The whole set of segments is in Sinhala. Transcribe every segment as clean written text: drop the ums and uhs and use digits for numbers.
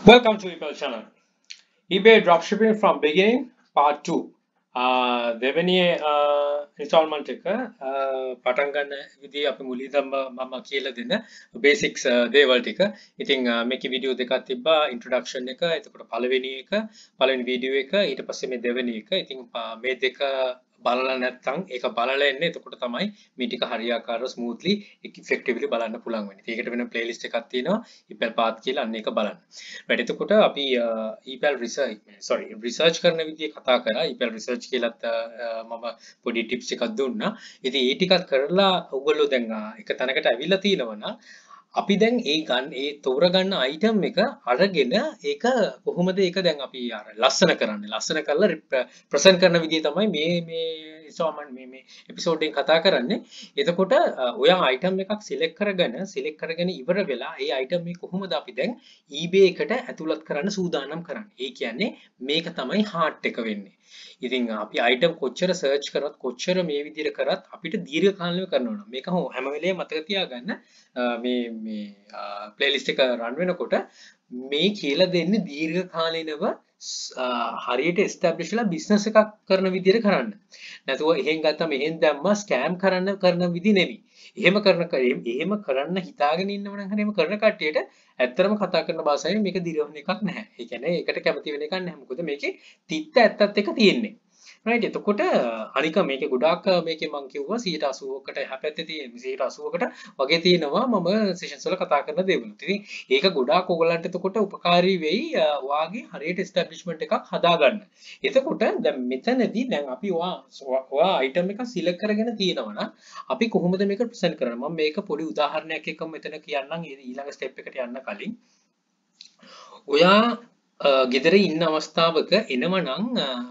Welcome to eBay channel. eBay dropshipping from beginning part 2. දෙවෙනි installment එක පටන් ගන්න විදිහ අපි මුලින්ම මම කියලා දෙන basics දේවල් ටික. ඉතින් මේකේ වීඩියෝ දෙකක් තිබ්බා introduction එක. එතකොට පළවෙනි වීඩියෝ එක ඊට පස්සේ මේ දෙවෙනි එක. ඉතින් මේ දෙක බලලා නැත්නම් ඒක බලලා එන්නේ එතකොට තමයි මේ ටික හරියාකාරව smoothly effectively බලන්න පුළුවන් වෙන්නේ. ඒකට වෙන playlist එකක් තියෙනවා eBay path කියලා අන්න ඒක බලන්න. right එතකොට අපි eBay research කරන විදිය කතා කරා. eBay research කියලාත් මම පොඩි tips එකක් දුන්නා. ඉතින් ඒ ටිකත් කරලා ඔයගොල්ලෝ දැන් එක තැනකට ඇවිල්ලා තිනවනම් අපි දැන් ඒ තෝරගන්න item එක අරගෙන ඒක කොහොමද ඒක දැන් අපි අර ලස්සන කරලා present කරන විදිය තමයි මේ installment මේ episode එකෙන් කතා කරන්නේ. එතකොට ඔයා item එකක් select කරගෙන ඉවර වෙලා ඒ item එක කොහොමද අපි දැන් eBay එකට ඇතුළත් කරන්න සූදානම් කරන්නේ. ඒ කියන්නේ මේක තමයි heart එක වෙන්නේ. ඉතින් අපි item කොච්චර search කරත් කොච්චර මේ විදිහට කරත් අපිට දීර්ඝ කාලීනව කරන්න ඕන. මේක හැම වෙලේම මතක තියාගන්න. මේ playlist එක run වෙනකොට මේ කියලා දෙන්නේ දීර්ඝ කාලීනව හරියට establish වෙලා business එකක් කරන විදිහට කරන්න. නැතුව එහෙන් ගත්තම එහෙන් දැම්මා scam කරන විදි නෙමෙයි. එහෙම කරන්න හිතාගෙන ඉන්නවනම් එහෙම කරන කට්ටියට ඇත්තටම කතා කරන භාෂාවෙන් මේක දිරවන එකක් නැහැ. ඒ කියන්නේ ඒකට කැමති වෙන එකක් නැහැ. මොකද මේකේ තිත්ත ඇත්තත් එක තියෙන්නේ. right එතකොට අනික මේකේ ගොඩාක් මේකේ මම කිව්වා 80%කට එහා පැත්තේ තියෙන 80%කට වගේ තියෙනවා මම sessions වල කතා කරන දේවල්. ඉතින් ඒක ගොඩාක් ඔයගලන්ට එතකොට උපකාරී වෙයි ඔයාගේ හරියට establishment එකක් හදාගන්න. එතකොට දැන් මෙතනදී දැන් අපි ඔයා item එකක් select කරගෙන තියෙනවා අපි කොහොමද මේක present කරන්නේ? මම මේක පොඩි උදාහරණයක් එක්ක මෙතන කියන්නම් ඊළඟ step එකට යන්න කලින්. ඔයා ගෙදර ඉන්න අවස්ථාවක එනවනම්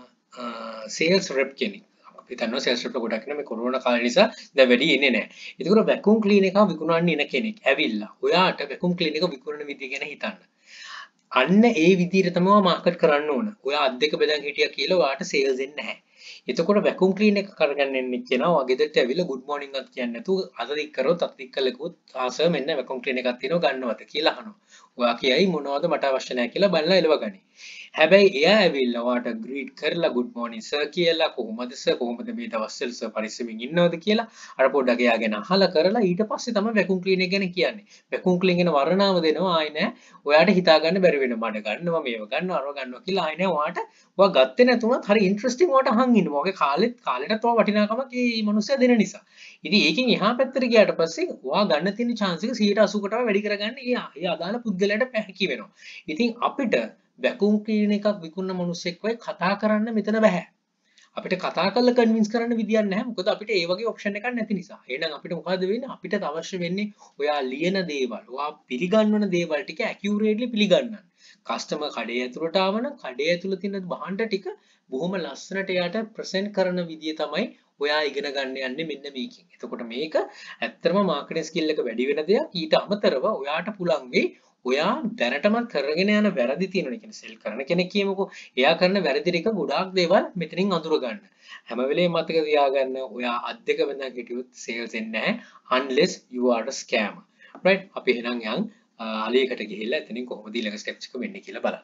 sales rep කෙනෙක් අපි දන්නවා sales rep ගොඩක් ඉන්න මේ කොරෝනා කාලේ නිසා දැන් වැඩි ඉන්නේ නැහැ. ඒකෝර vacuum clean එක විකුණන්න ඉන කෙනෙක් ඇවිල්ලා ඔයාට vacuum clean එක විකුණන විදිය ගැන හිතන්න. අන්න ඒ විදිහට තමයි මාකට් කරන්න ඕන. ඔයා අත් දෙක බෙදන් හිටියා කියලා ඔයාට sales එන්නේ නැහැ. එතකොට vacuum clean එක කරගන්න එන්නේ කියනවා ඔයා ගෙදරට ඇවිල්ලා good morning වත් කියන්නේ නැතුව අත දික් කරොත් අත දික් කළෙකුත් ආසර් මෙන්න vacuum clean එකක් තියෙනවා ගන්නවද කියලා අහනවා. ඔයා කියයි මොනවද මට අවශ්‍ය නැහැ කියලා බලලා එලවගනි. හැබැයි එයා ඇවිල්ලා ඔයාට greet කරලා good morning sir කියලා කොහොමද sir කොහොමද මේ දවස්වල sir පරිස්සමින් ඉන්නවද කියලා අර පොඩ්ඩක් එයා ගැන අහලා කරලා ඊට පස්සේ තමයි vacuum clean එක ගැන කියන්නේ. vacuum clean ගැන වර්ණනාව දෙනවා ආයි නෑ ඔයාට හිතා ගන්න බැරි වෙන මඩ ගන්නවා මේව ගන්නවා අරව ගන්නවා කියලා ආයි නෑ ඔයාට ඔයා ගත්තේ නැතුණත් හරි ඉන්ටරෙස්ටිං ඔයාට අහන් ඉන්නවා. ඔගේ කාලෙටත් ඔයා වටිනාකමක් මේ මිනිස්සයා දෙන නිසා. ඉතින් ඒකෙන් එහා පැත්තට ගියාට පස්සේ ඔයා ගන්න තියෙන chance එක 80%කටම වැඩි කරගන්න ඒ අදාළ පුද්ගලයාට පැහැකි වෙනවා. ඉතින් අපිට vacuum clean එකක් විකුණන මිනිස්සෙක් වෙයි කතා කරන්න මෙතන බෑ. අපිට කතා කරලා කන්වින්ස් කරන්න විදියක් නැහැ. මොකද අපිට ඒ වගේ ඔප්ෂන් එකක් නැති නිසා. එහෙනම් අපිට මොකද වෙන්නේ? අපිට අවශ්‍ය වෙන්නේ ඔයා ලියන දේවල්, ඔයා පිළිගන්වන දේවල් ටික accurately පිළිගන්නන්න. කස්ටමර් කඩේ ඇතුළට ආවනම් කඩේ ඇතුළේ තියෙන භාණ්ඩ ටික බොහොම ලස්සනට එයාට ප්‍රසන්ට් කරන විදිය තමයි ඔයා ඉගෙන ගන්න යන්නේ මෙන්න මේකෙන්. එතකොට මේක ඇත්තටම මාකටිං ස්කිල් එක වැඩි වෙන දෙයක්. ඊට අමතරව ඔයාට පුළුවන් වෙයි ඔයා දැනටමත් කරගෙන යන වැරදි තියෙනවා. ඒ කියන්නේ සෙල් කරන කෙනෙක් කියමුකෝ. එයා කරන වැරදි ටික ගොඩාක් දේවල් මෙතනින් අඳුර ගන්න. හැම වෙලේම මතක තියාගන්න ඔයා අත් දෙක වෙනදන් හිටියොත් sales එන්නේ නැහැ unless you are a scammer. right අපි එහෙනම් යන් අලියකට ගිහිල්ලා එතනින් කොහොමද ඊළඟ steps එක වෙන්නේ කියලා බලන්න.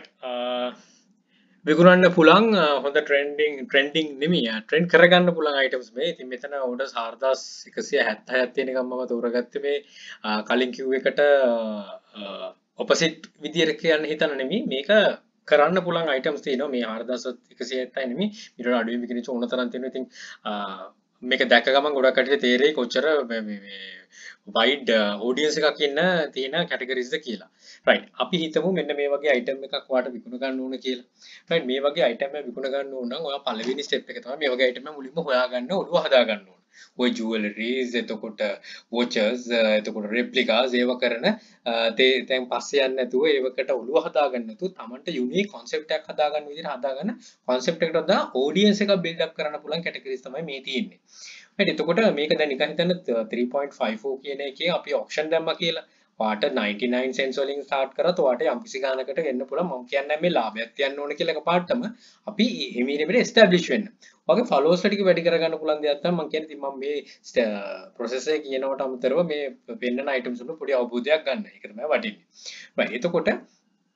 විකුණන්න පුළුවන් හොඳ trending නෙමෙයි trend කරගන්න පුළුවන් items මේ. ඉතින් මෙතන orders 4176ක් තියෙන එක මම තෝරගත්තේ මේ කලින් කිව් එකට opposite විදියට කියන්න හිතන නෙමෙයි. මේක කරන්න පුළුවන් items තියෙනවා මේ 4176 නෙමෙයි. ඊට වඩා අඩුවෙන් විකිනෙච්ච ඕන තරම් තියෙනවා. ඉතින් මේක දැක්ක ගමන් ගොඩක් කටට තේරෙයි කොච්චර මේ wide audience එකක් ඉන්න තියෙන categories ද කියලා. right අපි හිතමු මෙන්න මේ වගේ item එකක් ඔයාලට විකුණ ගන්න ඕන කියලා. right මේ වගේ item එකක් විකුණ ගන්න ඕන නම් ඔයා පළවෙනි step එක තමයි මේ වගේ item එක මුලින්ම හොයාගන්න ඔළුව හදා ගන්න ඕන. ඔය jewelries එතකොට watches එතකොට replicas ඒව කරන දැන් පස්සේ යන්නේ නැතුව ඒවකට ඔළුව හදා ගන්න නැතුව Tamanට unique concept එකක් හදා ගන්න විදිහට හදාගන්න concept එකට වඩා audience එකක් build up කරන්න පුළුවන් categories තමයි මේ තියෙන්නේ. right එතකොට මේක දැන් නිකන් හිතන්න 3.54 කියන එකේ අපි auction දැම්මා කියලා. ඔයාට 99 cents වලින් start කරත් ඔයාට යම්කිසි ගානකට එන්න පුළුවන්. මම කියන්නේ මේ ලාභයක් තියන්න ඕන කියලා එකපාරටම අපි හිමීරෙමිට establish වෙන්න. ඔයාගේ followers ටික වැඩි කරගන්න පුළුවන් දෙයක් තමයි මම කියන්නේ. ඉතින් මම මේ process එක කියනවට අමතරව මේ පෙන්නන items වල පොඩි අවබෝධයක් ගන්න. ඒක තමයි වටින්නේ. right එතකොට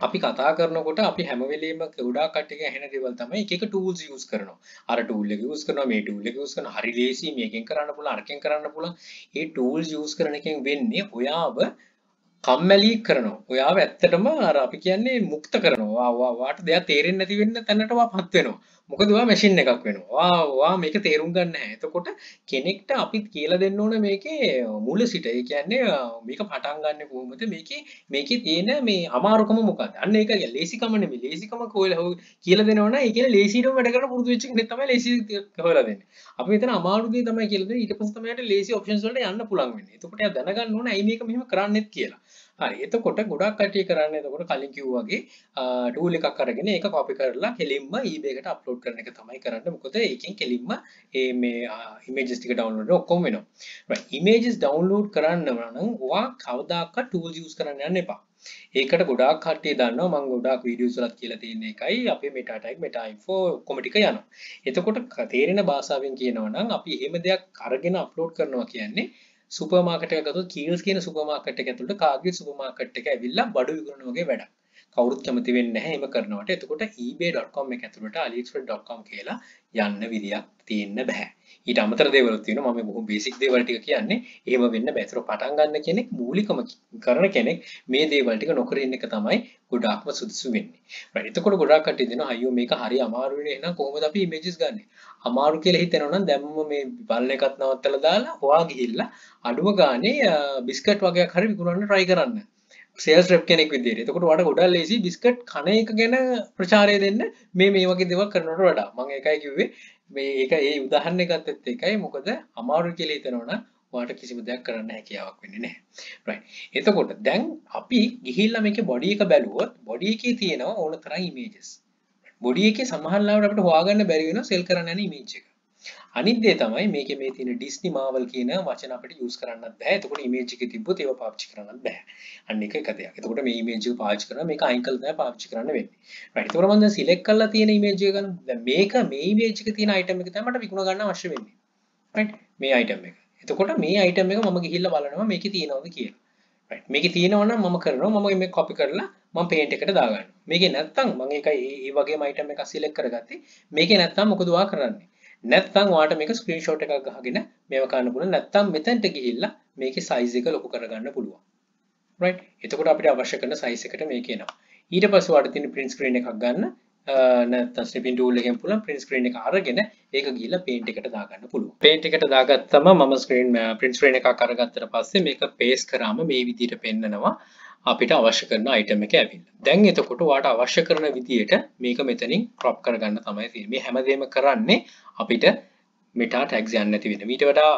අපි කතා කරනකොට අපි හැම වෙලෙම ගොඩාක් කට්ටියගේ ඇහෙන දේවල් තමයි එක එක tools use කරනවා. අර tool එක use කරනවා, මේ tool එක use කරනවා. හරි ලේසි මේකෙන් කරන්න පුළුවන්, අරකින් කරන්න පුළුවන්. මේ tools use කරන එකෙන් වෙන්නේ ඔයාව කම්මැලි කරනවා. ඔයාව ඇත්තටම අර අපි කියන්නේ මුක්ත කරනවා. වාට දෙයක් තේරෙන්නේ නැති වෙන්න තැනට වාපත් වෙනවා. මොකද ඔයා මැෂින් එකක් වෙනවා. වා මේක තේරුම් ගන්න නැහැ. එතකොට කෙනෙක්ට අපි කියලා දෙන්න ඕන මේකේ මුල සිට. ඒ කියන්නේ මේක පටන් ගන්න කොහොමද? මේකේ තියෙන මේ අමාරුකම මොකක්ද? අන්න ඒක ලේසිකම නෙමෙයි. ලේසිකම කියලා දෙනවනම් ඒ කියන්නේ ලේසියටම වැඩ කරන පුරුදු වෙච්ච කෙනෙක් තමයි ලේසි හොයලා දෙන්නේ. අපි මෙතන අමාරු දේ තමයි කියලා දෙන්නේ. ඊට පස්සේ තමයි යට ලේසි ඔප්ෂන්ස් වලට යන්න පුළුවන් වෙන්නේ. එතකොට එයා දැනගන්න ඕන ඇයි මේක මෙහෙම කරන්නේත් කියලා. හරි එතකොට ගොඩක් කට්ටිය කරන්නේ එතකොට කලින් කිව්වා වගේ ටූල් එකක් අරගෙන ඒක කොපි කරලා කෙලින්ම eBay එකට අප්ලෝඩ් කරන එක තමයි කරන්නේ මොකද ඒකෙන් කෙලින්ම මේ images ටික download ඔක්කොම වෙනවා right images download කරන්න නම් ඔයා කවදාකවත් tools use කරන්න යන්න එපා ඒකට ගොඩාක් කට්ටිය දන්නවා මම ගොඩාක් වීඩියෝස් වලත් කියලා තියෙන එකයි අපේ meta tag meta info ඔක්කොම ටික යනවා එතකොට තේරෙන භාෂාවෙන් කියනවා නම් අපි එහෙම දෙයක් අරගෙන අප්ලෝඩ් කරනවා කියන්නේ සුපර් මාකට් එක ගත්තොත් කීල්ස් කියන සුපර් මාකට් එක ඇතුළට කාගේ සුපර් මාකට් එක ඇවිල්ලා බඩු විකුණන වගේ වැඩක්. කවුරුත් කැමති වෙන්නේ නැහැ එහෙම කරනවට. එතකොට ebay.com එක ඇතුළට aliexpress.com කියලා යන්න විදියක් තියෙන්න බෑ. ඊට අමතර දේවලුත් තියෙනවා. මම බොහොම බේසික් දේවල් ටික කියන්නේ. එහෙම වෙන්න බෑ. ඒතර පටන් ගන්න කෙනෙක් මූලිකම කරන කෙනෙක් මේ දේවල් ටික නොකර ඉන්න එක තමයි ගොඩාක්ම සුදුසු වෙන්නේ. right. එතකොට ගොඩාක් කට්ටිය දෙනවා අයියෝ මේක හරි අමාරු වෙන්නේ එහෙනම් කොහොමද අපි images ගන්නෙ? අමාරු කියලා හිතෙනවා නම් දැම්ම මේ බලන එකත් නවත්තලා දාලා හොයා ගිහිල්ලා අඩුම ගානේ බිස්කට් වගේක් හරි විකුණන්න try කරන්න. සේල්ස් රෙප් කෙනෙක් විදියට. එතකොට ඔයාලට ගොඩක් ලේසි බිස්කට් කන එක ගැන ප්‍රචාරය දෙන්න මේ වගේ දේවල් කරනවට වඩා. මම ඒකයි කිව්වේ මේ ඒක ඒ උදාහරණයක් ගත්තත් ඒකයි මොකද අමාරු කියලා හිතනවා නම් ඔයාලට කිසිම දෙයක් කරන්න හැකියාවක් වෙන්නේ නැහැ. right. එතකොට දැන් අපි ගිහිල්ලා මේකේ බොඩි එක බැලුවොත් බොඩි එකේ තියෙනවා ඕන තරම් images. බොඩි එකේ සමහර ලාවට අපිට හොයාගන්න බැරි වෙනවා සෙල් කරන්න යන image එක. අනිත් දේ තමයි මේකේ මේ තියෙන ඩිස්නි මාවල් කියන වචන අපිට යූස් කරන්නත් බෑ. එතකොට image එකේ තිබ්බොත් ඒව පාවිච්චි කරන්නත් බෑ. අන්න එක දෙයක්. එතකොට මේ image එක පාවිච්චි කරනවා මේක අයින් කළා තමයි පාවිච්චි කරන්න වෙන්නේ. right. එතකොට මම දැන් select කරලා තියෙන image එක ගන්න. දැන් මේක මේ image එකේ තියෙන item එක තමයි මට විකුණ ගන්න අවශ්‍ය වෙන්නේ. right. මේ item එක. එතකොට මේ item එක මම ගිහිල්ලා බලනවා මේකේ තියෙනවද කියලා. right. මේකේ තියෙනවා නම් මම කරනවා මම මේක copy කරලා මම paint එකට දාගන්නවා. මේකේ නැත්තම් මම ඒකයි ඒ වගේම item එකක් select කරගත්තේ. මේකේ නැත්තම් මොකද ඔයා කරන්නේ? නැත්තම් ඔයාලට මේක ස්ක්‍රීන්ෂොට් එකක් ගහගෙන මේව කරන්න පුළුවන්. නැත්තම් මෙතනට ගිහිල්ලා මේකේ size එක ලොකු කරගන්න පුළුවන්. right. එතකොට අපිට අවශ්‍ය කරන size එකට මේක එනවා. ඊට පස්සේ ඔයාලට තියෙන print screen එකක් ගන්න. නැත්තම් snipping tool එකෙන් පුළුවන් print screen එක අරගෙන ඒක ගිහිල්ලා paint එකට දාගන්න පුළුවන්. paint එකට දාගත්තම මම print screen එකක් අරගත්තට පස්සේ මේක paste කරාම මේ විදිහට පෙන්නනවා. අපිට අවශ්‍ය කරන item එක ඇවිල්ලා. දැන් එතකොට ඔයාලට අවශ්‍ය කරන විදියට මේක මෙතනින් crop කරගන්න තමයි තියෙන්නේ. මේ හැමදේම කරන්නේ අපිට meta tags යන්න නැති වෙන. ඊට වඩා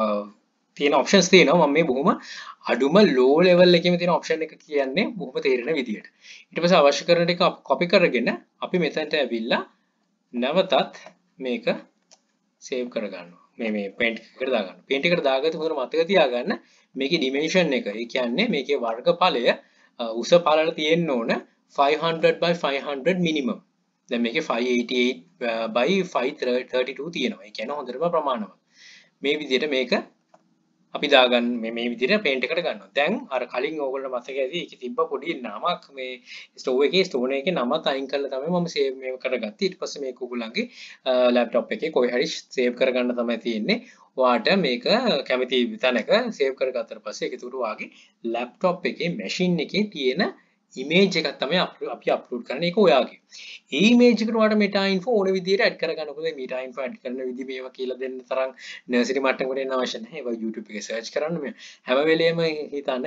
තියෙන options තියෙනවා. මම මේ බොහොම අඩුම low level එකේම තියෙන option එක කියන්නේ බොහොම තේරෙන විදියට. ඊට පස්සේ අවශ්‍ය කරන ටික copy කරගෙන අපි මෙතනට ඇවිල්ලා නැවතත් මේක save කරගන්නවා. මේ paint එකට දාගන්න. paint එකට දාගත්තොත් හොඳට මතක තියාගන්න මේකේ dimension එක. ඒ කියන්නේ මේකේ වර්ගඵලය උස පළල තියෙන්න ඕන 500 by 500 minimum. දැන් මේකේ 588 by 532 තියෙනවා. ඒ කියන්නේ හොඳටම ප්‍රමාණවත්. මේ විදිහට මේක අපි දාගන්න මේ විදිහට paint එකට ගන්නවා. දැන් අර කලින් ඕගොල්ලෝ මතක ඇති ඒකේ තිබ්බ පොඩි නමක් මේ store එකේ නමත් අයින් කරලා තමයි මම save මේක කරගත්තේ. ඊට පස්සේ මේක ඔයගොල්ලන්ගේ laptop එකේ කොහේ හරි save කරගන්න තමයි තියෙන්නේ. ඔයාට මේක කැමති තැනක save කරගත්තට පස්සේ ඒක උඩ ඔයාගේ laptop එකේ machine එකේ තියෙන image එකක් තමයි අපි upload කරන්නේ. ඒක ඔයාගේ. ඒ image එකට ඔයාට meta info ඕන විදිහට add කරගන්න. මොකද meta info add කරන විදිහ මේවා කියලා දෙන්න තරම් nursery මට්ටමකට එන්න අවශ්‍ය නැහැ. ඒවා YouTube එකේ search කරන්න මේ හැම වෙලේම හිතන්න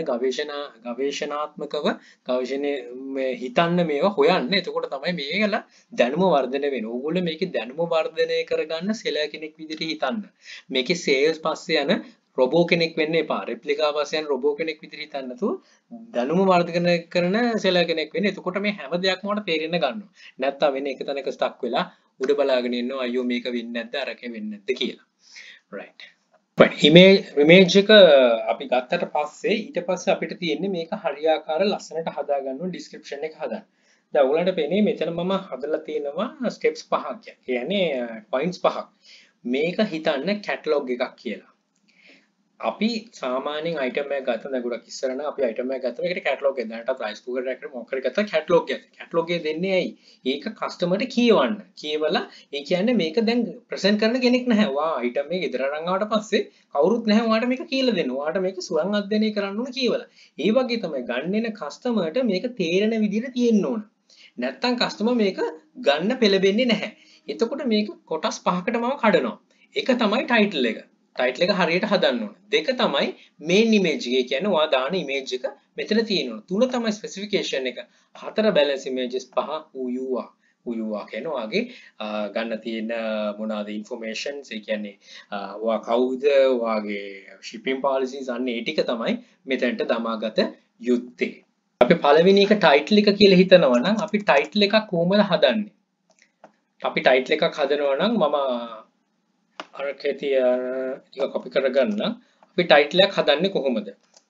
ගවේෂණාත්මකව ගවේෂණයේ හිතන්න මේවා හොයන්න. එතකොට තමයි මේකලා දැනුම වර්ධනය වෙන්නේ. ඕගොල්ලෝ මේකේ දැනුම වර්ධනය කරගන්න සෙලර් කෙනෙක් විදිහට හිතන්න. මේකේ sales පස්සේ යන රොබෝ කෙනෙක් වෙන්න එපා. රෙප්ලිකා පස්සේ යන රොබෝ කෙනෙක් විදිහට හිතන්න නැතුව දැනුම වර්ධනය කරන සෙලර් කෙනෙක් වෙන්න. එතකොට මේ හැම දෙයක්ම වලට තේරෙන්න ගන්නවා. නැත්තම් වෙන එක තැනක ස්ටක් වෙලා උඩ බලාගෙන ඉන්නවා අයියෝ මේක වෙන්නේ නැද්ද අරකේ වෙන්නේ නැද්ද කියලා. right. image එක අපි ගත්තට පස්සේ ඊට පස්සේ අපිට තියෙන්නේ මේක හරියාකාර ලස්සනට හදාගන්න ඕන description එක හදන්න. දැන් ඔයගලන්ට පේන්නේ මෙතන මම හදලා තියෙනවා steps 5ක්. කියන්නේ points 5ක්. මේක හිතන්න catalog එකක් කියලා. අපි සාමාන්‍යයෙන් item එකක් ගත්තා දැන් ගොඩක් ඉස්සර නම් අපි item එකක් ගත්තා මේකට catalog එක දැනට price cooker එකකට මොකක් හරි ගත්තා catalog එක. catalog එක දෙන්නේ ඇයි? ඒක customer ට කියවන්න. කියවලා ඒ කියන්නේ මේක දැන් present කරන කෙනෙක් නැහැ. වා item එක ගෙදර අරන් ආවට පස්සේ කවුරුත් නැහැ ඔයාලට මේක කියලා දෙන්න. ඔයාලට මේක ස්වයං අධ්‍යයනය කරන්න ඕන කියවලා. ඒ වගේ තමයි ගන්න එන customer ට මේක තේරෙන විදිහට තියෙන්න ඕන. නැත්තම් customer මේක ගන්න පෙළඹෙන්නේ නැහැ. එතකොට මේක කොටස් පහකට මම කඩනවා. එක තමයි title එක. ටයිටල් එක හරියට හදන්න ඕන. දෙක තමයි main image එක. ඒ කියන්නේ ඔයා දාන image එක මෙතන තියෙනවා. තුන තමයි specification එක. හතර balance images පහ who you are. who you are කියන ඔයාගේ ගන්න තියෙන මොනවාද informations ඒ කියන්නේ ඔයා කවුද ඔයාගේ shipping policies අන්න ඒ ටික තමයි මෙතනට දමාගත යුත්තේ. අපි පළවෙනි එක ටයිටල් එක කියලා හිතනවා නම් අපි ටයිටල් එකක් කොහොමද හදන්නේ? අපි ටයිටල් එකක් හදනවා නම් මම අරකේ තියෙන ටික කොපි කරගන්න අපි ටයිටල් එකක් හදන්නේ කොහොමද?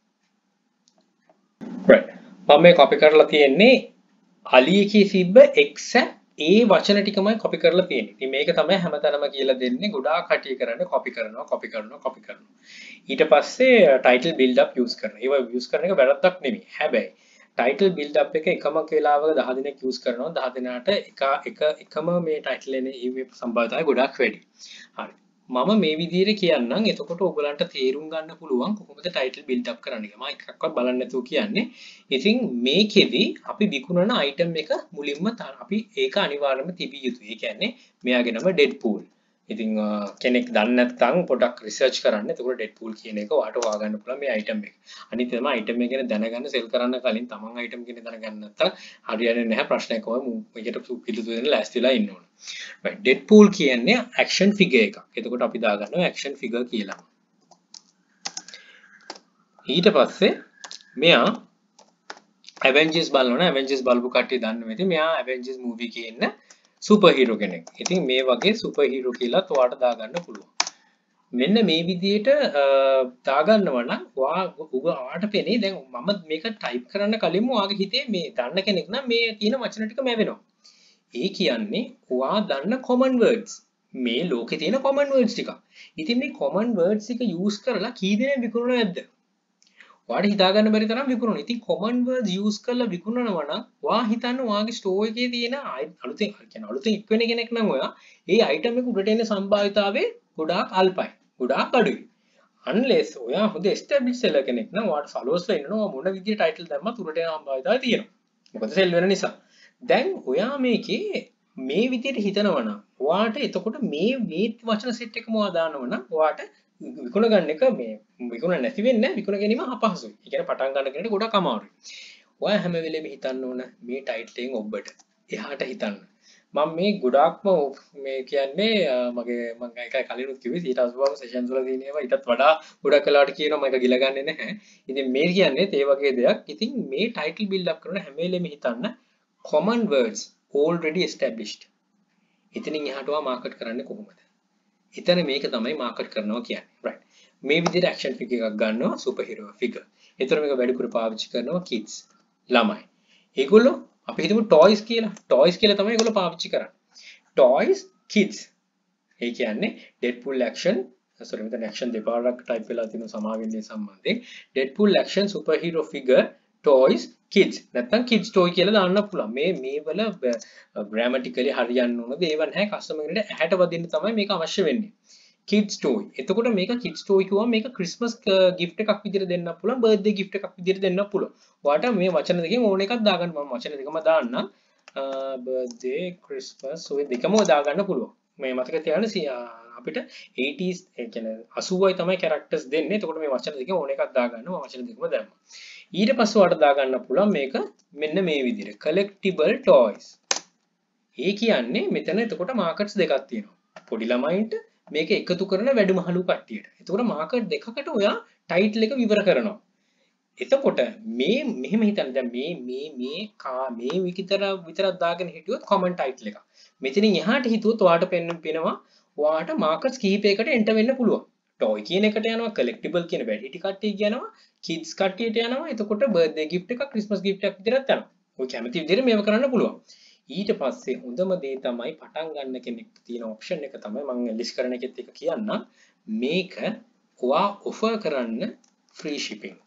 right මම මේ කොපි කරලා තියෙන්නේ අලි එකේ තිබ්බ exact ඒ වචන ටිකමයි කොපි කරලා තියෙන්නේ. ඉතින් මේක තමයි හැමතැනම කියලා දෙන්නේ. ගොඩාක් කටිය කරන්නේ කොපි කරනවා. ඊට පස්සේ title build up use කරනවා. ඒවා use කරන එක වැරද්දක් නෙමෙයි. හැබැයි title build up එක එකම වෙලාවක 10 දිනක් use කරනවා. 10 දිනකට එකම මේ title එකේ සම්භාවිතය ගොඩාක් වැඩි. හරි. මම මේ විදිහට කියන්නම්. එතකොට ඔයගලන්ට තේරුම් ගන්න පුළුවන් කොහොමද title build up කරන්න කියලා. මම එකක්වත් බලන්න නැතුව කියන්නේ. ඉතින් මේකෙදි අපි විකුණන item එක මුලින්ම අපි ඒක අනිවාර්යයෙන්ම තිබිය යුතුයි. ඒ කියන්නේ මෙයාගේ නම Deadpool. ඉතින් කෙනෙක් දන්නේ නැත්නම් පොඩක් රිසර්ච් කරන්න. එතකොට Deadpool කියන එක ඔයාට හොයාගන්න පුළුවන් මේ item එක. අනිත් තමයි item එක ගැන දැනගන්න සෙල් කරන්න කලින් තමන් item ගැන දැනගන්න නැත්නම් හරියන්නේ නැහැ. ප්‍රශ්නයක් වම මේකට පිළිතුරු දෙන්න ලෑස්ති වෙලා ඉන්න ඕන. right Deadpool කියන්නේ action figure එකක්. එතකොට අපි දාගන්නවා action figure කියලා. ඊට පස්සේ මෙයා Avengers බලනවා. Avengers බලපු කට්ටිය දන්නවා ඉතින් මෙයා Avengers movie එකේ ඉන්න සුපර් හීරෝ කෙනෙක්. ඉතින් මේ වගේ සුපර් හීරෝ කියලාත් ඔයාට දාගන්න පුළුවන්. මෙන්න මේ විදිහට දාගන්නවා නම් ඔයාට පෙනේ දැන් මම මේක ටයිප් කරන්න කලින්ම ඔයාගේ හිතේ මේ දන්න කෙනෙක් නම් මේ තියෙන වචන ටික මැවෙනවා. ඒ කියන්නේ ඔයා දන්න common words. මේ ලෝකේ තියෙන common words ටික. ඉතින් මේ common words ටික use කරලා කී දෙනෙක් විකුණුණා නැද්ද? ඔයාට හිතා ගන්න බැරි තරම් විකුණනවා. ඉතින් common words use කරලා විකුණනවා නම් ඔයා හිතන්න ඔයාගේ store එකේ තියෙන අලුතෙන් එක් වෙන කෙනෙක් නම් ඔයා ඒ item එක උඩට එන සම්භාවිතාවය ගොඩාක් අල්පයි. ගොඩාක් අඩුයි. unless ඔයා හොඳ established seller කෙනෙක් නම් ඔයාට followers ලා ඉන්නවා මොන විදිහේ title දැම්මත් උඩට එන සම්භාවිතාවය තියෙනවා. මොකද sell වෙන නිසා. දැන් ඔයා මේකේ මේ විදිහට හිතනවා නම් ඔයාට එතකොට මේ වචන සෙට් එකම ඔයා දානවා නම් ඔයාට විකුණ ගන්න එක මේ විකුණ නැති වෙන්නේ නැහැ. විකුණ ගැනීම අපහසුයි. ඒ කියන්නේ පටන් ගන්න කෙනෙක්ට ගොඩක් අමාරුයි. ඔයා හැම වෙලෙම හිතන්න ඕන මේ ටයිටල් එකෙන් ඔබට එහාට හිතන්න. මම මේ ගොඩාක්ම මේ කියන්නේ මම එකයි කලිනුත් කිව්වේ ඊට අසුවම සෙෂන්ස් වල තියෙන ඒවා ඊටත් වඩා ගොඩක් වෙලාවට කියනවා මම ඒක ගිල ගන්නෙ නැහැ. ඉතින් මේ කියන්නේ ඒ වගේ දෙයක්. ඉතින් මේ ටයිටල් බිල්ඩ් අප් කරන හැම වෙලෙම හිතන්න common words already established. ඉතින් එහාට ඔයා මාකට් කරන්නේ කොහොමද? එතන මේක තමයි මාකට් කරනවා කියන්නේ. right. මේ විදිහට action figure එකක් ගන්නවා super hero figure. එතන මේක වැඩිපුර පාවිච්චි කරනවා kids ළමයි. ඒගොල්ලෝ අපි හිතමු toys කියලා. toys කියලා තමයි ඒගොල්ලෝ පාවිච්චි කරන්නේ. toys kids. ඒ කියන්නේ Deadpool action sorry මෙතන action දෙපාරක් type වෙලා තියෙන සමාවෙන්නේ සම්බන්ධයෙන් Deadpool action super hero figure toys kids නැත්නම් kids toy කියලා දාන්න පුළුවන්. මේ වල grammatically හරියන්න ඕනද ඒව නැහැ. customer කෙනෙක්ට ඇහැට වදින්න තමයි මේක අවශ්‍ය වෙන්නේ. kids toy. එතකොට මේක kids toy කිව්වම මේක Christmas gift එකක් විදිහට දෙන්න පුළුවන්. birthday gift එකක් විදිහට දෙන්න පුළුවන්. ඔයාට මේ වචන දෙකෙන් ඕන එකක් දාගන්න. මම වචන දෙකම දාන්නම්. birthday Christmas ඔය දෙකම දාගන්න පුළුවන්. මේ මතක තියාගන්න අපිට 80s ඒ කියන්නේ 80යි තමයි characters දෙන්නේ. එතකොට මේ වචන දෙකෙන් ඕන එකක් දාගන්න. මම වචන දෙකම දැම්මා. ඊට පස්සේ ඔයාලට දාගන්න පුළුවන් මේක මෙන්න මේ විදිහට collectible toys. ඒ කියන්නේ මෙතන එතකොට මාකට්ස් දෙකක් තියෙනවා. පොඩි ළමයින්ට මේක එකතු කරන වැඩිමහලු කට්ටියට. එතකොට මාකට් දෙකකට ඔයා ටයිටල් එක විවර කරනවා. එතකොට මේ මෙහෙම හිතන්න දැන් මේ විතරක් දාගෙන හිටියොත් common title එකක්. මෙතනින් එහාට හිතුවොත් ඔයාට පෙනෙනවා ඔයාට මාකට්ස් කිහිපයකට එන්ටර් වෙන්න පුළුවන්. toy කියන එකට යනවා, collectible කියන වැඩිහිටි කට්ටිය යනවා, kids කට්ටියට යනවා. එතකොට birthday gift එකක්, Christmas gift එකක් විතරක් යනවා. ඔය කැමති විදිහට මේව කරන්න පුළුවන්. ඊට පස්සේ හොඳම දේ තමයි පටන් ගන්න කෙනෙක් තියෙන ඔප්ෂන් එක තමයි මම ලිස්ට් කරන එකෙත් එක කියන්නම්. මේක ඔයා offer කරන්න free shipping.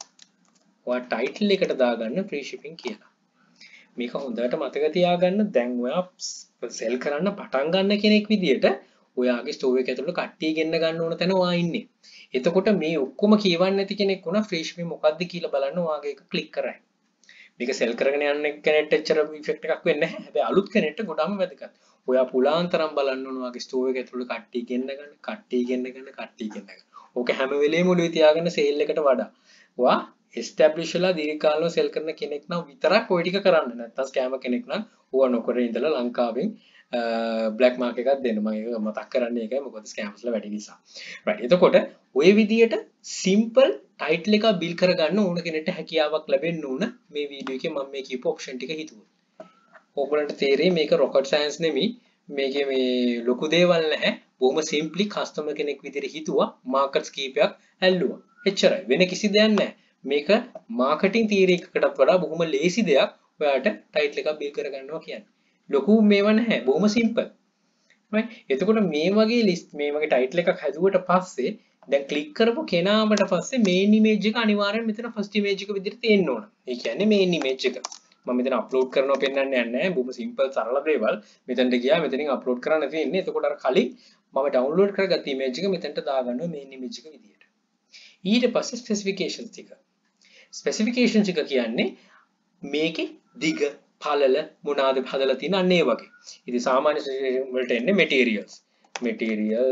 ඔයා title එකට දාගන්න free shipping කියලා. මේක හොඳට මතක තියාගන්න. දැන් ඔයා sell කරන්න පටන් ගන්න කෙනෙක් විදියට ඔයාගේ store එක ඇතුළේ කට්ටිය ගෙන්න ගන්න ඕන තැන ඔයා ඉන්නේ. එතකොට මේ ඔක්කොම කියවන්න නැති කෙනෙක් වුණා free shipping මොකක්ද කියලා බලන්න ඔයාගේ එක click කරයි. මේක sell කරගෙන යන්න කෙනෙක්ට එච්චර effect එකක් වෙන්නේ නැහැ. හැබැයි අලුත් කෙනෙක්ට ගොඩාම වැදගත්. ඔයා පුලාන්තරම් බලන්න ඕන ඔයාගේ store එක ඇතුළේ කට්ටිය ගෙන්න ගන්න, කට්ටිය ගෙන්න ගන්න. ඕක හැම වෙලේම ඔළුවේ තියාගන්න sale එකට වඩා. ඔයා establish වෙලා දීර්ඝකාලව sell කරන කෙනෙක් නම් විතරක් ওই ටික කරන්න. නැත්නම් scammer කෙනෙක් නම් ඕවා නොකර ඉඳලා ලංකාවෙන් black market එකක් දෙන්න. මම ඒක මතක් කරන්නේ ඒකයි. මොකද scams ලා වැඩි නිසා. right. එතකොට ওই විදියට simple title එක build කරගන්න ඕන කෙනෙක්ට හැකියාවක් ලැබෙන්න ඕන මේ වීඩියෝ එකේ මම මේ කියපු option ටික හිතුවා. ඕගොල්ලන්ට තේරෙයි මේක rocket science නෙමෙයි. මේකේ මේ ලොකු දේවල් නැහැ. බොහොම simply customer කෙනෙක් විදිහට හිතුවා markets කීපයක් ඇල්ලුවා. එච්චරයි. වෙන කිසි දෙයක් නැහැ. මේක marketing theory එකකටත් වඩා බොහොම lazy දෙයක්. ඔයාට title එකක් build කරගන්නවා කියන්නේ. ලොකු මේව නැහැ. බොහොම simple. right. එතකොට මේ වගේ list මේ වගේ title එකක් හැදුවට පස්සේ දැන් click කරපු කෙනාට පස්සේ main image එක අනිවාර්යෙන් මෙතන first image එක විදිහට තියෙන්න ඕන. ඒ කියන්නේ main image එක. මම මෙතන අප්ලෝඩ් කරනවා පෙන්නන්න යන්නේ නැහැ. බොහොම සිම්පල් සරල දේවල්. මෙතනට ගියා මෙතනින් අප්ලෝඩ් කරන්න තියෙන්නේ. එතකොට අර කලින් මම ඩවුන්ලෝඩ් කරගත්ත ඉමේජ් එක මෙතනට දාගන්නවා මේන් ඉමේජ් එක විදියට. ඊට පස්සේ ස්පෙસિෆිකේෂන්ස් ටික. ස්පෙસિෆිකේෂන්ස් ටික කියන්නේ මේකේ දිග පළල මොනවාද හදලා තියෙන අන්න ඒ වගේ. ඉතින් සාමාන්‍ය වලට එන්නේ materials. material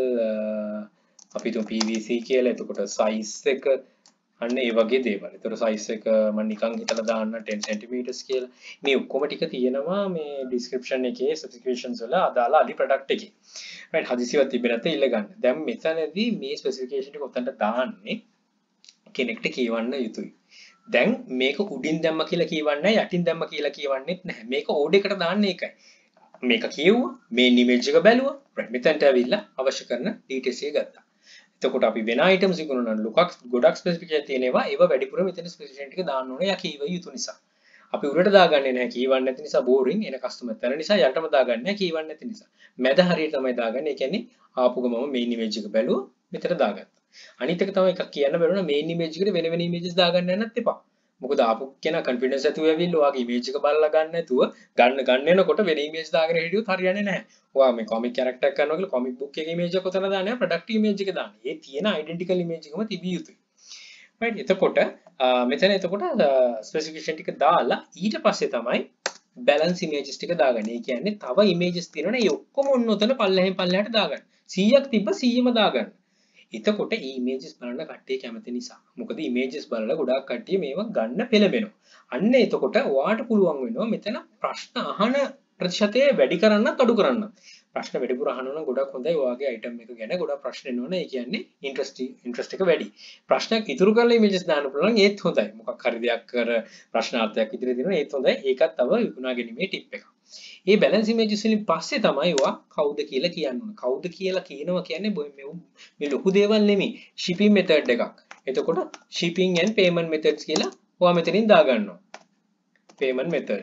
අපි තුන් PVC කියලා. එතකොට size එක අන්න ඒ වගේ දේවල්. ඒතර size එක මම නිකන් හිතලා දාන්න 10 cm කියලා. මේ ඔක්කොම ටික තියෙනවා මේ description එකේ specifications වල අදාළ අලි product එකේ. right හදිසියවත් තිබෙන්නේ නැත්නම් ඉල්ල ගන්න. දැන් මෙතනදී මේ specification ටික උතන්ට දාන්නේ කෙනෙක්ට කියවන්න යුතුයි. දැන් මේක උඩින් දැම්ම කියලා කියවන්නේ යටින් දැම්ම කියලා කියවන්නේත් නැහැ. මේක order එකට දාන්නේ ඒකයි. මේක කියුවා මේ image එක බැලුවා. right මෙතනට ඇවිල්ලා අවශ්‍ය කරන details එක ගත්තා. එතකොට අපි වෙන items ඉක්ුණා නම් ගොඩක් specification තියෙනවා. ඒව වැඩිපුර මෙතන specification ටික දාන්න ඕනේ. යා කීව යුතු නිසා. අපි උඩට දාගන්නේ නැහැ කීවන්නේ නැති නිසා boring එන customer තර නිසා යටම දාගන්නේ නැහැ කීවන්නේ නැති නිසා. මැද හරියට තමයි දාගන්නේ. ඒ කියන්නේ ආපු ගමම main image එක බැලුවා මෙතන දාගත්තා. අනිත් එක තමයි එකක් කියන්න බැරුණා main image එකට වෙන වෙන images දාගන්න යන්නත් එපා. මොකද ආපු කෙනා confidence ඇතුව ඇවිල්ලා ඔයාගේ image එක බලලා ගන්න නැතුව ගන්න එනකොට වෙන image දාගෙන හිටියොත් හරියන්නේ නැහැ. ඔයා මේ comic character එකක් කරනවා කියලා comic book එකේ image එක කොතන දාන්නේ product image එක දාන්නේ. ඒ තියෙන identical image එකම තිබිය යුතුයි. right එතකොට මෙතන එතකොට specification ටික දාලා ඊට පස්සේ තමයි balance images ටික දාගන්නේ. ඒ කියන්නේ තව images තියෙනවනේ ඒ ඔක්කොම ඔන්න ඔතන පල්ලෙහෙන් පල්ලෙහාට දාගන්න. 100ක් තිබ්බ 100ම දාගන්න. එතකොට මේ images බලන්න කට්ටිය කැමති නිසා. මොකද images බලලා ගොඩාක් කට්ටිය මේවා ගන්න පෙළඹෙනවා. අන්න එතකොට ඔයාට පුළුවන් වෙනවා මෙතන ප්‍රශ්න අහන ප්‍රතිශතය වැඩි කරන්නත් අඩු කරන්නත්. ප්‍රශ්න වැඩිපුර අහනවා නම් ගොඩක් හොඳයි. ඔයාගේ item එක ගැන ගොඩක් ප්‍රශ්න එනවනේ. ඒ කියන්නේ interest එක වැඩි. ප්‍රශ්නයක් ඉතුරු කරලා images දාන්න පුළුවන් ඒත් හොඳයි. මොකක් හරි දෙයක් කර ප්‍රශ්නාර්ථයක් ඉදිරියේ දෙනවා ඒත් හොඳයි. ඒකත් තව විකුණා ගැනීමේ ටිප් එකක්. මේ balance images වලින් පස්සේ තමයි ඔයා කවුද කියලා කියන්න ඕන. කවුද කියලා කියනවා කියන්නේ මේ ලොකු දේවල් නෙමෙයි. shipping method එකක්. එතකොට shipping and payment methods කියලා ඔයා මෙතනින් දාගන්නවා. payment method.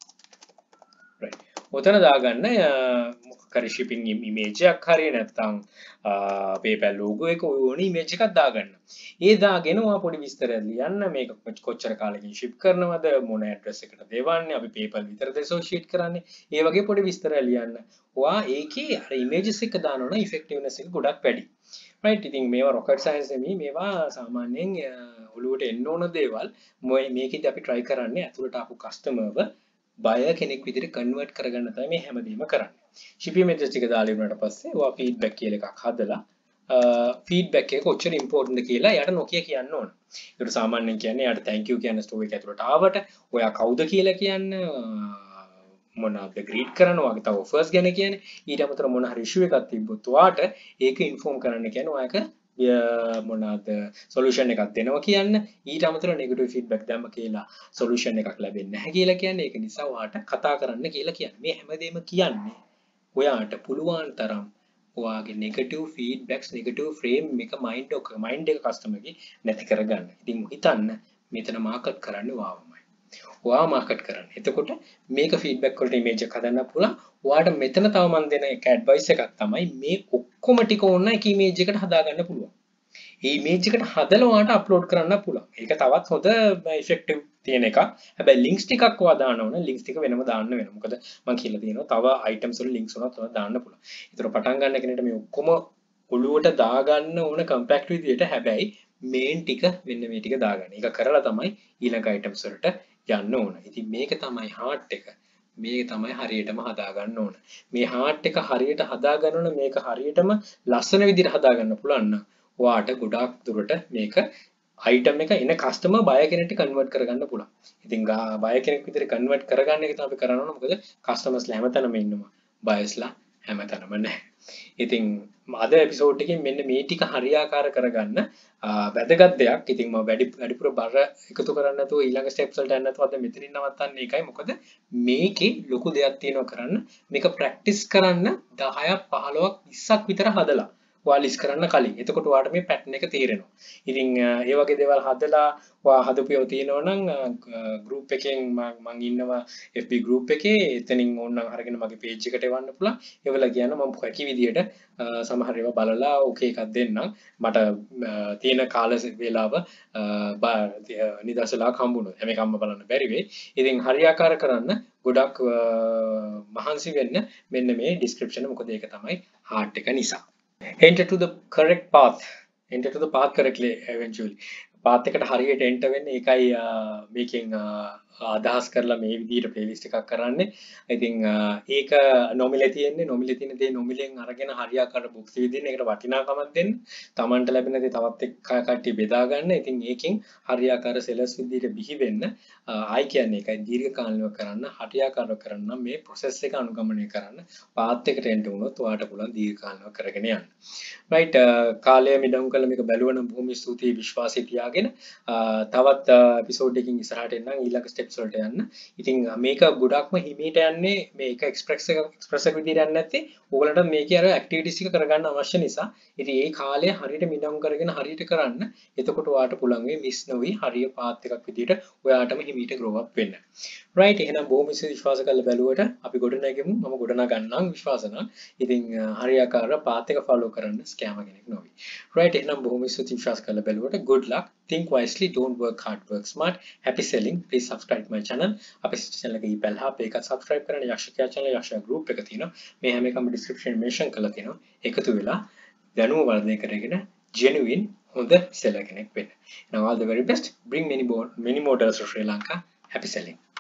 right. ඔතන දාගන්න මොකක් හරි shipping image එකක් හරිය නැත්නම් PayPal logo එක ඕන image එකක් දාගන්න. ඒ දාගෙන ඔයා පොඩි විස්තරයක් ලියන්න. මේක කොච්චර කාලෙකින් ship කරනවද, මොන address එකට දෙවන්නේ, අපි PayPal විතරද associate කරන්නේ. ඒ වගේ පොඩි විස්තරයක් ලියන්න. ඔයා ඒකේ අර images එක දානවනම් effectiveness එක ගොඩක් වැඩි. right. ඉතින් මේවා rocket science නෙමෙයි. මේවා සාමාන්‍යයෙන් ඔළුවට එන්න ඕන දේවල්. මේකෙදි අපි try කරන්නේ අතුලට ආපු customer ව buyer කෙනෙක් විදිහට convert කරගන්න තමයි මේ හැමදේම කරන්නේ. shipping methods ටික දාලා ඉවරනට පස්සේ ඔයා feedback කියලා එකක් හදලා feedback එක කොච්චර important ද කියලා එයාට නොකිය කියන්න ඕන. ඒකට සාමාන්‍යයෙන් කියන්නේ එයාට thank you කියන story එක ඇතුළට ආවට ඔයා කවුද කියලා කියන්න මොනවාද greet කරනවා වගේ තව offers ගැන කියන්නේ ඊට අමතරව මොන හරි issue එකක් තිබ්බොත් ඔයාට ඒක inform කරන්න කියන්නේ ඔයාක මොනවාද solution එකක් දෙනවා කියන්න ඊට අමතරව negative feedback දැම්ම කියලා solution එකක් ලැබෙන්නේ නැහැ කියලා කියන්නේ ඒක නිසා ඔයාට කතා කරන්න කියලා කියන්නේ මේ හැමදේම කියන්නේ ඔයාට පුළුවන් තරම් ඔයාගේ negative feedbacks negative frame එක mind එක customer ගේ නැති කරගන්න. ඉතින් හිතන්න මෙතන market කරන්නේ ඔයාමයි. ඔයා market කරන්නේ. එතකොට මේක feedback වලට image එක හදන්න පුළුවන්. ඔයාට මෙතන තව මම දෙන එක advice එකක් තමයි මේ ඔක්කොම ටික ඕන එක image එකට හදාගන්න පුළුවන්. ඒ image එකට හදලා ඔයාලට අප්ලෝඩ් කරන්න පුළුවන්. ඒක තවත් හොඳ effective තියෙන එකක්. හැබැයි links ටිකක් ඔයා දාන්න ඕන. links ටික වෙනම දාන්න වෙනවා. මොකද මම කියලා තියෙනවා තව items වල links උනත් ඔයා දාන්න පුළුවන්. ඒතර පටන් ගන්න කෙනෙක්ට මේ ඔක්කොම ඔළුවට දාගන්න ඕන compact විදියට. හැබැයි main ටික මෙන්න මේ ටික දාගන්න. ඒක කරලා තමයි ඊළඟ items වලට යන්න ඕන. ඉතින් මේක තමයි heart එක. මේක තමයි හරියටම හදාගන්න ඕන. මේ heart එක හරියට හදාගන්න ඕන. මේක හරියටම ලස්සන විදිහට හදාගන්න පුළුවන් නම් ඔයාට ගොඩාක් දුරට මේක item එක එන customer buyer කෙනෙක්ට convert කරගන්න පුළුවන්. ඉතින් buyer කෙනෙක් විදිහට convert කරගන්න එක තමයි අපි කරන්න ඕන. මොකද customers ලා හැමතැනම ඉන්නවා. buyers ලා හැමතැනම නැහැ. ඉතින් අද එපිසෝඩ් එකෙන් මෙන්න මේ ටික හරියාකාර කරගන්න වැදගත් දෙයක්. ඉතින් මම වැඩිපුර බර එකතු කරන්න නැතුව ඊළඟ ස්ටෙප්ස් වලට යන්න නැතුව අද මෙතනින් නවත්තන්නේ ඒකයි. මොකද මේකේ ලොකු දෙයක් තියෙනවා කරන්න. මේක ප්‍රැක්ටිස් කරන්න 10ක් 15ක් 20ක් විතර හදලා ඔයා ලිස්ට් කරන්න කලින්. එතකොට ඔයාට මේ පැටර්න් එක තේරෙනවා. ඉතින් ඒ වගේ දේවල් හදලා ඔයා හදපියව තියෙනවා නම් group එකෙන් මම ඉන්නවා FB group එකේ. එතනින් ඕනනම් අරගෙන මගේ page එකට එවන්න පුළුවන්. ඒවල කියන්න මම හැකි විදියට සමහර ඒවා බලලා ඕකේ එකක් දෙන්නම්. මට තියෙන කාල වේලාව නිදර්ශනයක් හම්බුනොත් හැම එකක්ම බලන්න බැරි වෙයි. ඉතින් හරියාකාර කරන්න ගොඩක් මහන්සි වෙන්න මෙන්න මේ description මොකද ඒක තමයි heart එක නිසා. Enter to the correct path. Enter to the path correctly eventually. path එකට හරියට enter වෙන්න ඒකයි මේකෙන් අදහස් කරලා මේ විදිහට playlist එකක් කරන්නේ. ඉතින් ඒක නොමිලේ තියෙන්නේ නොමිලේ තියෙන දේ නොමිලෙන් අරගෙන හරියාකාර box විදිහින් ඒකට වටිනාකමක් දෙන්න. Tamanට ලැබෙන දේ තවත් එක්ක කට්ටිය බෙදා ගන්න. ඉතින් ඒකෙන් හරියාකාර sellers විදිහට බිහි වෙන්න ආයි කියන්නේ ඒකයි දීර්ඝ කාලීනව කරන්න හරියාකාරව කරන්න මේ process එක අනුගමනය කරන්න path එකට enter වුණොත් ඔයාට පුළුවන් දීර්ඝ කාලීනව කරගෙන යන්න. right කාලය මිඩම් කළ මේක බැලුවනම් බොහොම ස්තුතියි විශ්වාසය තියාගෙන තවත් එපිසෝඩ් එකකින් ඉස්සරහට එන්නම් ඊළඟ ස්ටෙප්ස් වලට යන්න. ඉතින් මේක ගොඩක්ම හිමීට යන්නේ මේක එක්ස්ප්‍රෙස් එක විදිහට යන්නේ නැත්තේ ඕගලන්ට මේකේ අර ඇක්ටිවිටිස් ටික කරගන්න අවශ්‍ය නිසා. ඉතින් ඒ කාලය හරියට මිඩම් කරගෙන හරියට කරන්න. එතකොට ඔයාට පුළුවන් වෙයි මිස් නොවි හරිය පාත් එකක් විදිහට ඔයාටම හිමීට grow up වෙන්න. right එහෙනම් බොහොම විශ්වාස කරලා බැලුවට අපි ගොඩනගෙමු. මම ගොඩනගන්නම් විශ්වාස නම්. ඉතින් හරියාකාර පාත් එක follow කරන්න ස්කෑම කෙනෙක් නොවි. right එහෙනම් බොහොම විශ්වාස කරලා බැලුවට good luck. Think wisely, don't work hard, work smart. Happy selling. Please subscribe my channel. අපේ channel එක ඊපල් හා මේකත් subscribe කරන්න යක්ෂකයා channel යක්ෂයා group එක තියෙනවා. මේ හැම එකම description mention කරලා තියෙනවා. එකතු වෙලා දැනුම වර්ධනය කරගෙන genuine හොඳ seller කෙනෙක් වෙන්න. Now all the very best. Bring many more dollars to Sri Lanka. Happy selling.